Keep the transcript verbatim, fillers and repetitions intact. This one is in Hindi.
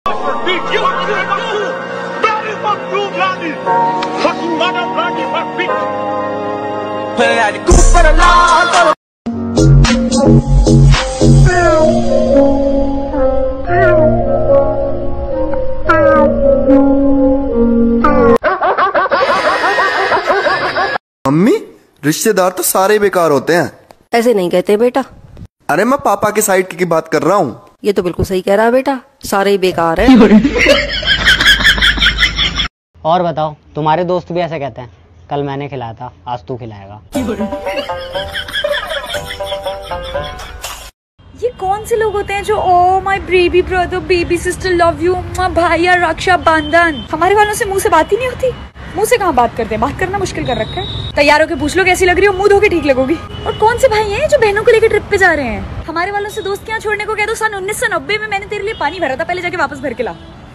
मम्मी, रिश्तेदार तो सारे बेकार होते हैं। ऐसे नहीं कहते बेटा। अरे मैं पापा के साइड की बात कर रहा हूँ। ये तो बिल्कुल सही कह रहा है बेटा, सारे ही बेकार हैं। और बताओ, तुम्हारे दोस्त भी ऐसे कहते हैं? कल मैंने खिलाया था, आज तू खिलाएगा। ये कौन से लोग होते हैं जो oh my baby brother, baby sister, love you, भाई, रक्षा बंधन। हमारे वालों से मुंह से बात ही नहीं होती। मुंह से कहाँ बात करते हैं, बात करना मुश्किल कर रखा है। तैयार होके पूछ लो कैसी लग रही हो, मुंह धो के ठीक लगोगी। और कौन से भाई हैं जो बहनों को लेकर ट्रिप पे जा रहे हैं? हमारे वालों से दोस्तियां छोड़ने को कह दो। सन उन्नीस सौ नब्बे में मैंने तेरे लिए पानी भरा था, पहले जाके वापस भर के ला।